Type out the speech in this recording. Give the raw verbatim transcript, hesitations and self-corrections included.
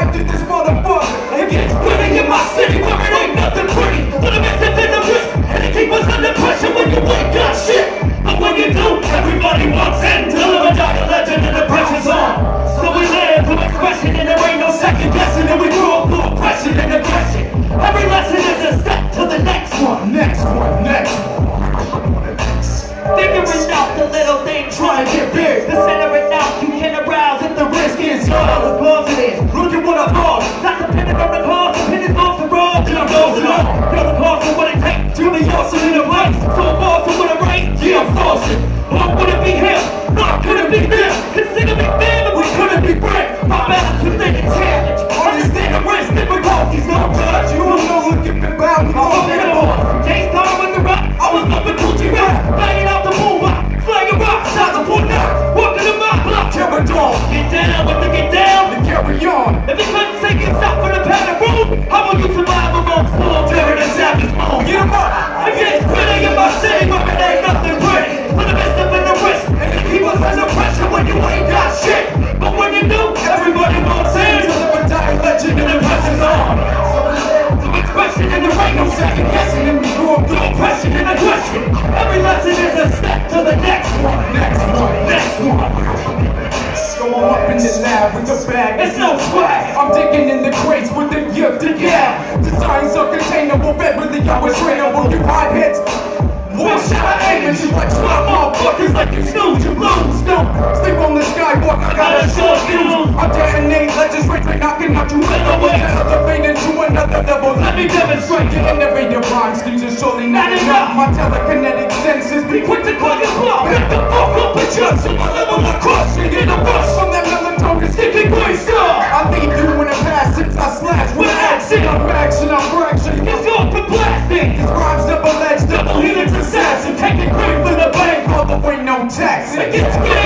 after this motherfucker. It gets splitting in my city where it ain't nothing pretty. But the message in the risk, and it keep us under pressure when you ain't got shit. But when you do, everybody wants in. Till of a dire legend and the pressure's on. So we live to expression and there ain't no second guessing. And we grew up through oppression and aggression. Every lesson is a step to the next one. Next one, next one. Figuring out the little things, trying to get big. The center it out, you can arouse if the risk is yours. The cause it is. Look at what I've lost. Not dependent on the cause, dependent on the road. Then I'm dosing up. You're the cause of what it takes to be awesome in a place. So I'm awesome with a right, yeah, I'm forcing. Oh, would it be him? No, could it be them? Consider me fair, but we couldn't be brick. My balance is in the challenge. Understand the risk, difficulties, no judge. You don't know, look at me bound. I'm in the boss. J-Star with the rock. I was up in Gucci rap. Banging out the boom rock. Flying rock. Shots of one now. Walking in my block. Terror dog. Get down with the get down. And carry on. If you couldn't take it out for the pattern room, how will you survive amongst full terror and savage moan? Get them up. I get spinning in my city where it ain't nothing pretty. Put the best up in the risk. And you keep us under pressure when you ain't got shit. But when you do, everybody wants in. Till the dire legend and the pressure's on. Through expression and there ain't no second guessing. And we grew up through oppression and aggression. Every lesson is a step to the next one. Next one, next one. So I'm up in the lab with the bag. It's no swag. I'm digging in the crates with the gift to gab. Designs are containable, readily I was trainable. You hide hits. One shot I aim and you like slime motherfuckers like you snooze, you lose. Don't sleep on the skywalk, I got a short fuse. I detonate legends, straight to knocking out you in the way. Elevating to another level, let me demonstrate. Getting every your rhyme schemes is surely not enough. My telekinetic senses be quick to call your bluff. Pick the fuck up and jump to my level of crushing. In a rush from that melatonin, skipping voice star. I leave you in the past since I slash with an accent. I'm action, I'm fraction. It's off for blasting. These rhymes double edged, double helix assassin. Taking credit for the bank, all the way no tax. It gets